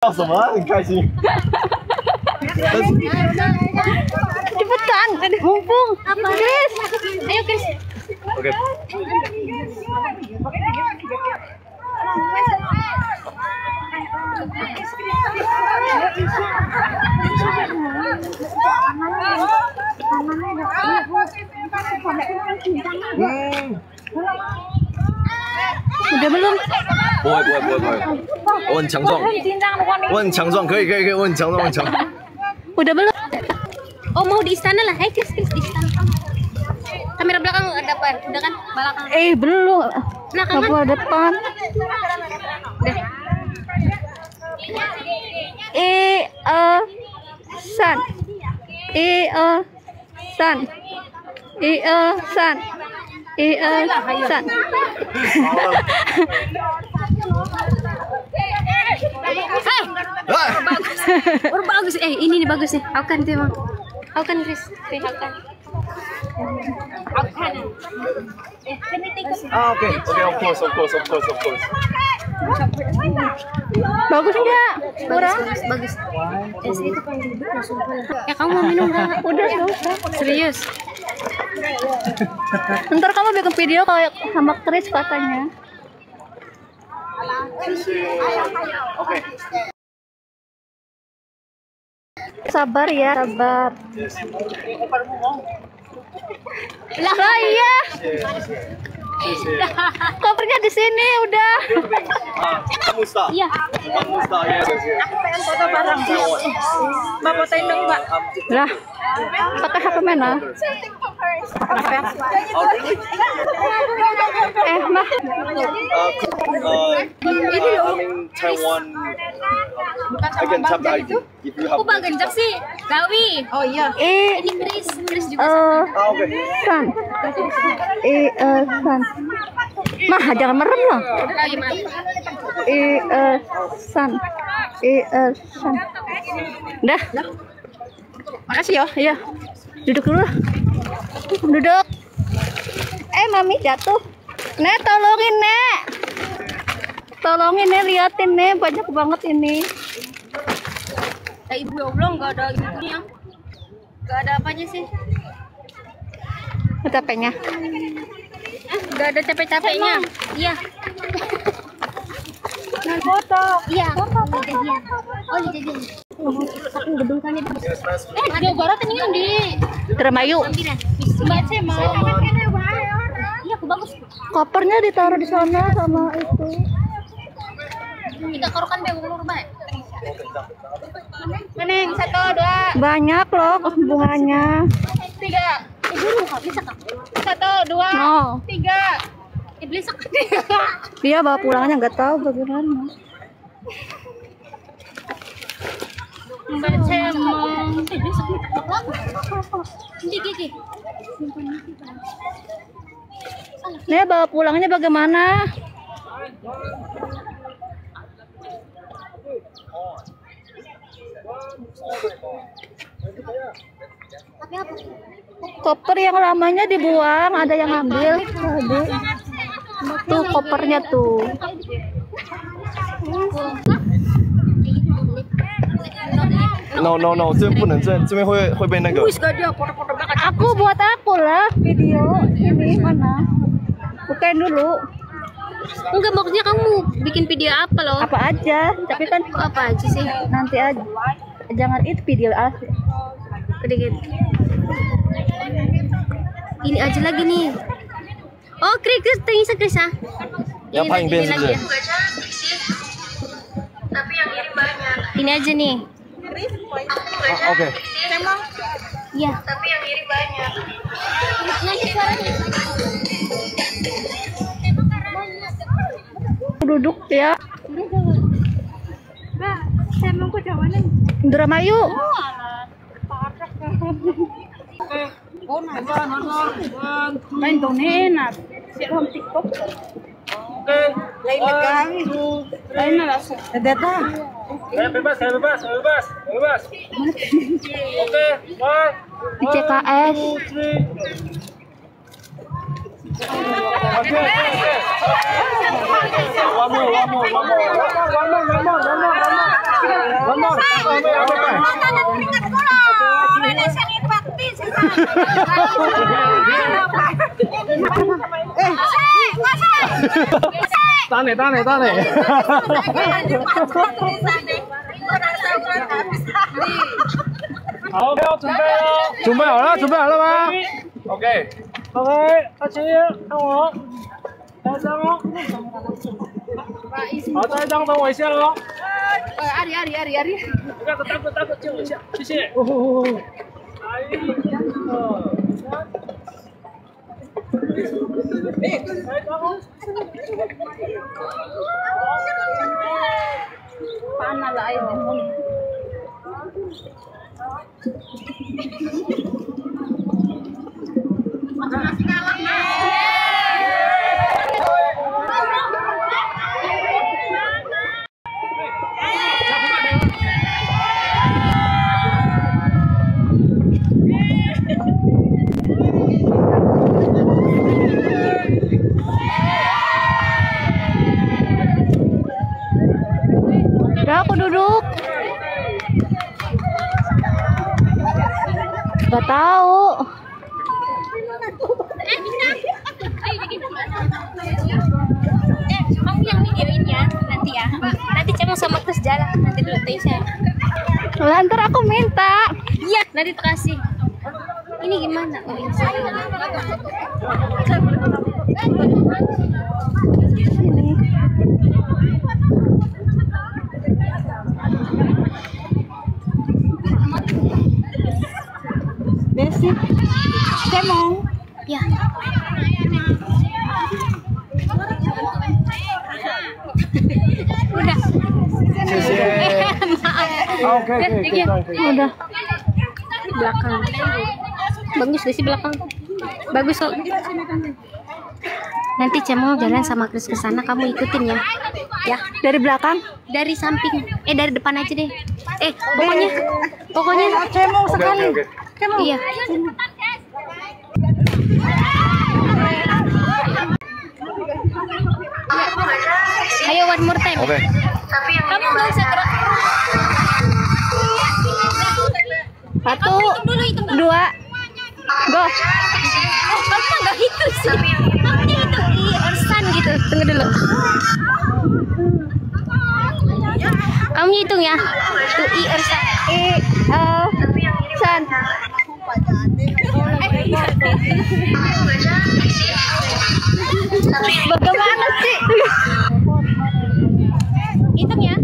笑什么？很开心。 Cepetan, mumpung. Apa? Chris, ayo Chris. Oke. Udah belum? 不会，我很强壮，我很强壮，可以，我很强壮，我很强。 Udah belum? Oh mau di istana lah, Chris di istana. Kamera belakang ada apa? Udah kan? Belakang. Belum. Belakang kan? Depan. Udah. San. San. San. San. Bagus. Ini nih bagus nih. Aukan tuh emang. Aukan Chris. Aukan. Oke, of course. Bagus enggak? Kurang? Bagus. Ya kamu mau minum nggak? Udah. Serius. Ntar kamu bikin video kayak sama Chris katanya. Oke. Sabar ya, sabar. Lah iya. Kopernya di sini udah. Musta. Iya. Musta ya. Aku pengen foto bareng. Mau fotoin dong, Mbak. Lah. Pakai HP mana? Mah. I'm in Taiwan. I can tap the ID if you have. Aku bang genjak sih, Gawi. Oh iya. Ini Chris juga. Oke. San. San. Mah jangan merem loh. San. San. Dah. Makasih ya. Iya. Duduk dulu. Duduk. Mami jatuh. Nek tolongin Nek. Tolongin Nek, liatin Nek, banyak banget ini. Ibu ya Allah, nggak ada ibunya. Nggak ada apanya sih. Capeknya. Nggak ada capek-capeknya. Iya. Nah, foto. Iya. Foto. Oh, dijadiin. Aku gedung kan itu. Jawa Barat ini kan di Dermayu. Mbak mau. Iya, aku bagus. Kopernya ditaruh di sana sama itu. Kita korukan be ulur bae. Meneng 1 2. Banyak loh bunganya. 3. Ibu bisa Kak. 1 2 3. Iblis. Dia bawa pulangnya nggak tahu bagaimana. Mbak Cemong. Gigi. Nih bawa pulangnya bagaimana? Koper yang lamanya dibuang, ada yang ambil tadi. Tuh kopernya tuh. No， 这边不能，这边会被那个。 Aku buat aku lah video ini mana? Bukain dulu. Enggak, maksudnya kamu bikin video apa loh? Apa aja, tapi kan apa aja sih? Nanti aja. Jangan itu video asli. Sedikit. Ini aja lagi nih. Oh, Chris, tinggi Chris ah. Yang paling best aja. Tapi yang ini banyak. Ini aja nih. Oke. Iya. Tapi yang ini banyak. Nanti suaranya. Duduk ya. Mbak, saya mau ke Jawanan. Indramayu. Main donenas. Siapa TikTok? Lain lagi. Lain lah. Data. Bebas. Oke, bye. Di CKS. One more. Tane. Oke, 준비好了吗 OK， ？OK， 阿奇，看我，下一张哦。好，下一张等我一下哦。 Ari. takut，借我一下，谢谢。 Paano la ay Udah aku duduk. Gak tahu. Kamu yang videoin ya nanti ya. Nanti Cemong sama Chris jalan nanti dulu Tesya. Lah, ntar aku minta. Iya, nanti kasih. Ini gimana? Oh, ini Desi, Cemong. ya. Udah. Oke. Udah. Belakang. Bagus Desi belakang. Bagus kok. Nanti Cemong jalan sama Chris ke sana, kamu ikutin ya. Ya, Dari belakang. dari samping. Dari depan aja deh. Pokoknya Cemong sekali. Oke. Cemong. iya. Ayo one more time. Oke. Kamu nggak usah gerak. 1, 2, go. Kamu nggak hitung sih. Kamu hitung Ersan gitu. Tunggu dulu. Kamu hitung ya. Tuh Ersan. San. Bagaimana sih? Hitung ya.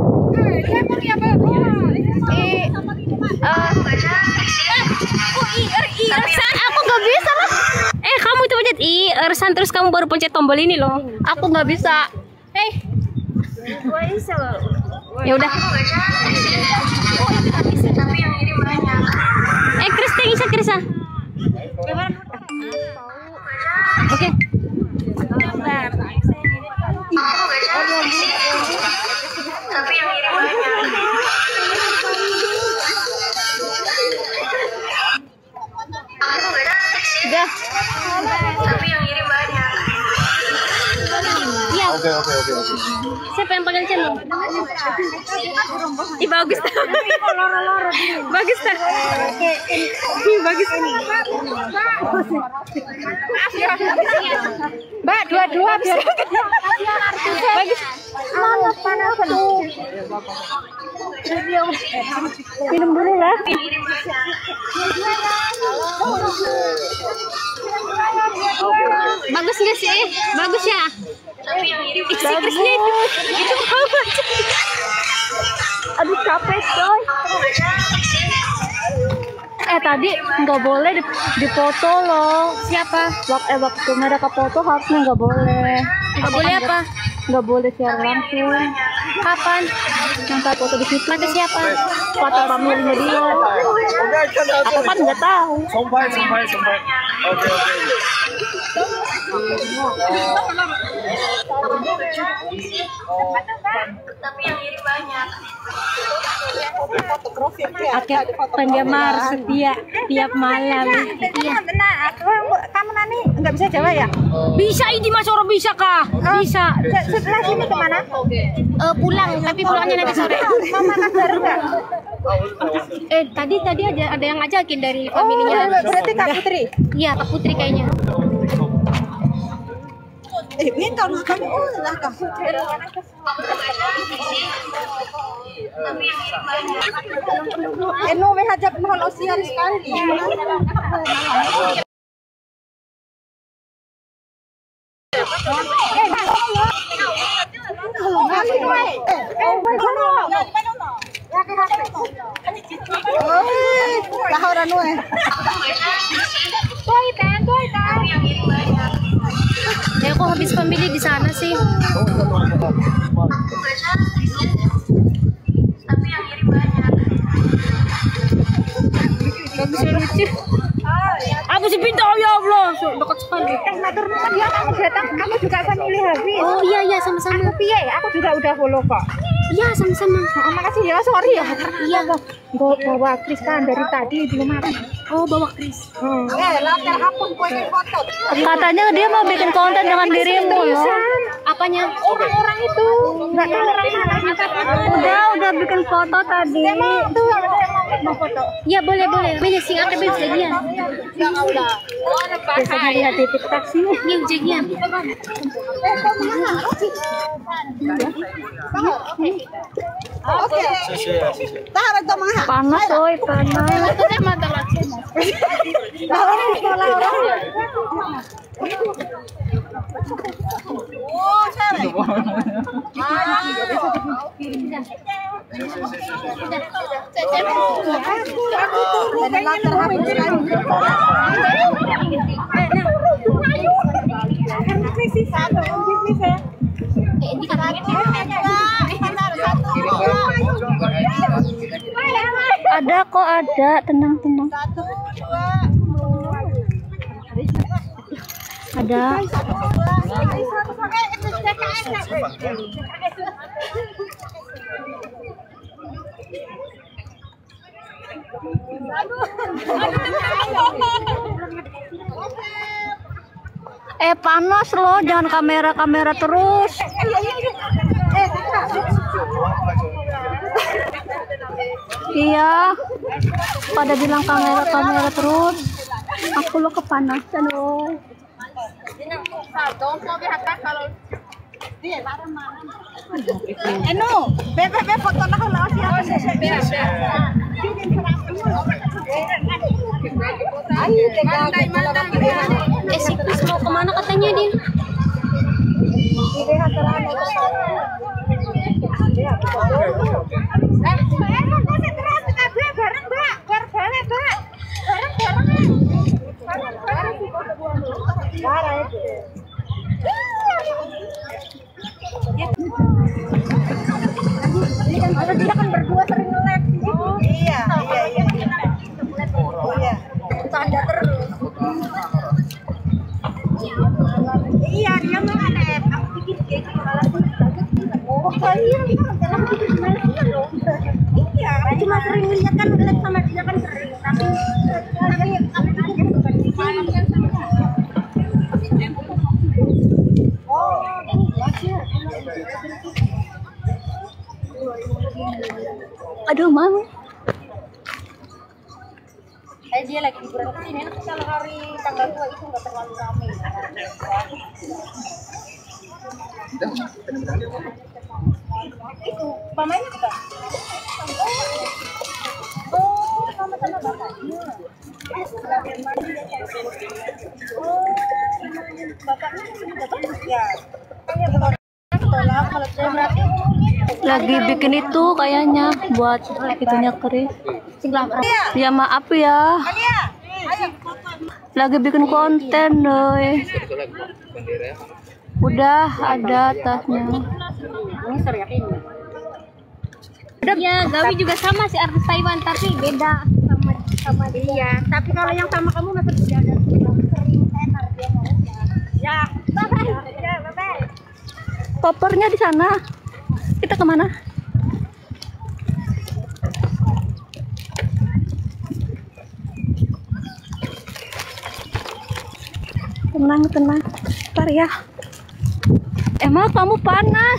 Ersan. Aku nggak bisa lah. Kamu itu pencet Ersan terus kamu baru pencet tombol ini loh. Aku nggak bisa. Ya udah. Chris tinggi Chris. Oke. Tapi yang ini banyak. Aku gak cantik sih. Udah. Tapi yang ini banyak. Iya. Oke. Siapa yang panggil Cemong? Ih bagus dah. Bagus dah. Ih bagus. Mbak, dua-dua biar. Bagus. Panas. Minum dulu lah. Bagus nggak sih? Bagus ya. Tapi yang ini Si Krisnya itu apa? Aduh capek coy. aku gak cantik sih. Tadi nggak boleh dipoto loh. Siapa? Waktu mereka foto harusnya nggak boleh. Nggak boleh apa? Nggak boleh siaran langsung. Kapan? Yang saya foto di situ. Kata siapa? Kata pamilnya dia. Aku kan nggak tahu. Sumpah. Oke. Tapi yang ini banyak. Penggemar setia tiap malam. Iya. Kamu Nani nggak bisa Jawa ya? Bisa ini Mas Oro bisa kah? Bisa. Setelah sini kemana? Pulang, tapi pulangnya nanti sore. Mau makan bareng nggak? Tadi ada yang ngajakin dari familinya. Berarti Kak Putri? Iya, Kak Putri kayaknya. Minta makan lah Kak. Eno we hajab mohon osiar sekali. Kok habis pemilih di sana sih? Tapi yang ngirim banyak. Gak bisa lucu. Aku sih pinta ya Allah, dekat sekali. Matur nuwun ya kamu datang, kamu juga pemilih habis. Oh iya sama-sama. Piye? Aku juga udah follow kok. Iya sama-sama. Makasih ya, sorry ya. Iya. Gue bawa Kris kan dari tadi belum makan. Oh bawa Kris. Latar akun poin foto. Katanya dia mau bikin konten dengan dirimu loh. Apanya? Orang-orang itu nggak tahu orang mana. Udah bikin foto tadi. Mau foto. Iya boleh. Banyak sih ada bagian. Biasanya lihat di TikTok sih. Iya bagian. Oke. Tahan atau mahal? Panas oi panas. Ada kok ada, tenang. Ada. Panas loh, jangan kamera terus. Iya, pada bilang kamera terus. Aku lo kepanasan loh. Bebe foto nak kalau Si Kris mau kemana katanya dia? Dia kan berdua sering nge-live. Iya. Tanda terus. Iya, dia mau nge-live. Aku bikin kayak salah iya. Iya, cuma sering lihat kan nge-live sama dia kan sering. Aduh, Mami. Dia lagi liburan ke sini, kalau hari tanggal 2 itu nggak terlalu ramai. Itu mamanya juga. Oh, sama-sama bapaknya. Bapaknya sudah bagus ya. Lagi bikin itu kayaknya buat itunya Kris. Ya maaf ya. Lagi bikin konten doi. Udah ada tasnya. Ya, Gawi juga sama si artis Taiwan tapi beda sama dia. Tapi kalau yang sama kamu masih tidak ada. Ya, bye-bye. Kopernya di sana. Kita kemana? Tenang, tenang. Ntar ya. Emang kamu panas?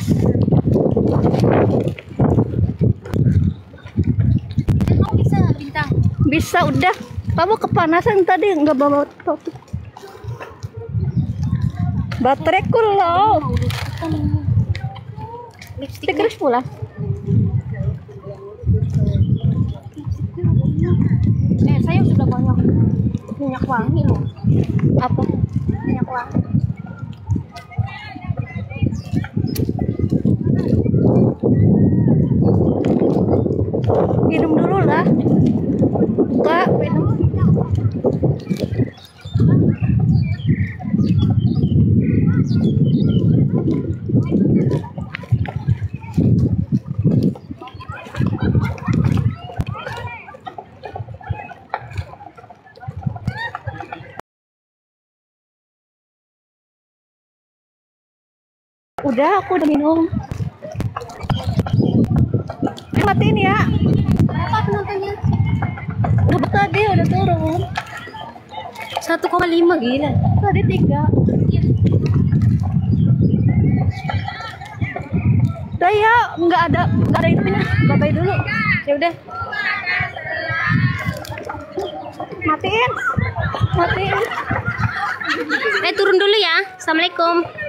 Bisa bintang. Bisa, udah. Kamu kepanasan tadi nggak bawa topik. Bateraiku low. Lipstick Terus pulang. saya sudah banyak minyak wangi loh. Apa? Minyak wangi. Minum dulu lah. Kak, minum. Udah, aku udah minum. Matiin ya. Berapa penontonnya? Udah tadi udah turun. 1,5 gila. Tadi 3. Udah ya, nggak ada itunya. Bye-bye dulu. Ya udah. Matiin. Turun dulu ya. Assalamualaikum.